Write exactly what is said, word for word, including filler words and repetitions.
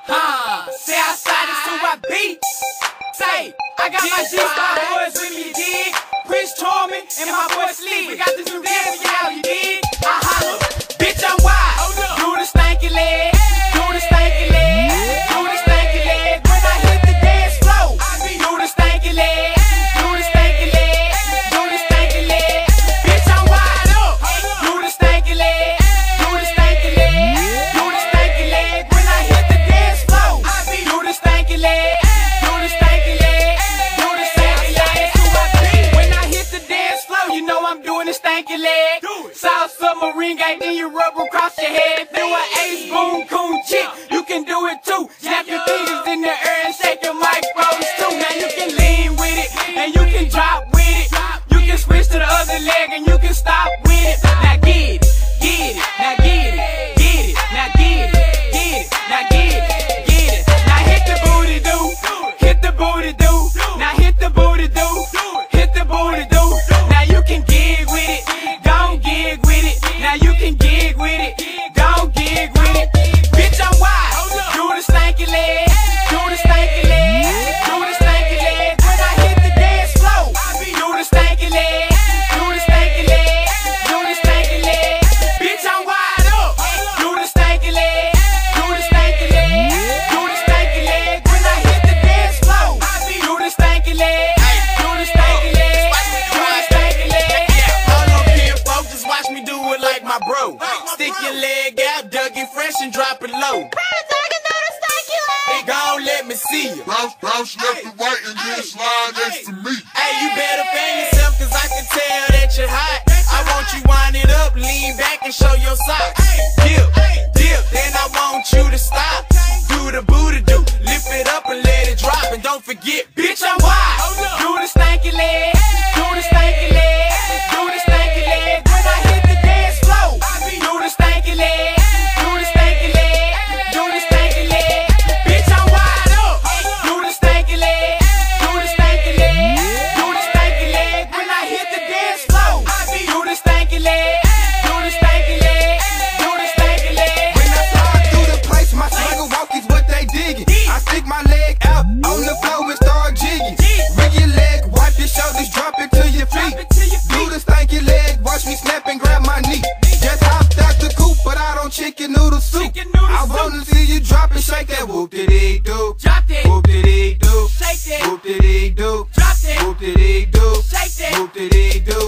Huh, say outside is who I beat. Say, I got my G-Star boys with me, you dig? Prince Charming and my boy Sleep. We got this new dance for y'all, you dig? I holla, bitch, I'm wild. Do the stanky leg, do the stanky leg, do the stanky leg. When I hit the dance floor, do the stanky leg, do the stanky leg, do the stanky leg. Bitch, I'm wide up. Do the stanky leg, do the stanky leg, do the stanky leg. When I hit the dance floor, do the stanky leg, do the stanky leg, do the stanky leg. When I hit the dance floor, you know I'm doing the stanky leg. South submarine gang, then you rub across your head. Do an ace boom coon chick, you can do it too. Snap your fingers in the air and shake your microphones too. Now you can lean with it and you can drop with it. You can switch to the other leg and you can stop with it. Now get it, get it, now get it, get it, now get it, get it, now get it, get it. Now hit the booty do, hit the booty do. Now hit the booty do, hit the booty do. Now you can gig with it, don't gig with it. Now you can gig with it, don't gig with it. Bitch, I'm wild. Do the stanky leg, do the stanky leg, do the stanky leg. When I hit the dance floor, do the stanky leg, do the stanky leg, do the stanky leg. Bitch, I'm wide up. Do the stanky leg, do the stanky leg, do the stanky leg. When I hit the dance floor, do the stanky leg, do the stanky leg, do the stanky leg. Yeah, all up here, folks, just watch me do it like my bro. Stick your leg out, dug it fresh and drop it low. They gon' let me see you. Bounce, bounce left and right and then slide next to me. Hey, you better fan yourself cause I can tell that you're hot. I want you wind it up, lean back and show your socks. Dip, dip, then I want you to stop. Do the booty do, lift it up and let it drop. And don't forget, bitch, I'm wild. Do the stanky leg, do the stanky leg, do the stanky leg. When I hit the dance floor, do the stanky leg, do the stanky leg, do the stanky leg. Bitch, I'm wide up. Do the stanky leg, do the stanky leg, do the stanky leg. When I hit the dance floor, do the stanky leg, do the stanky leg, do the stanky leg. When I slide through the place, my swagger walk is what they digging. I stick my leg out on the floor and start jigging. Rig your leg, wipe your shoulders, drop it to your feet. Do the stanky leg, watch me snap and grab my knee. Just hopped out the coop, but I don't chicken noodle soup. I wanna see you drop and shake that whoop-de-dee-doo. Whoop-de-dee-doo. Whoop-de-dee-doo. Whoop-de-dee-doo. Whoop-de-dee-doo.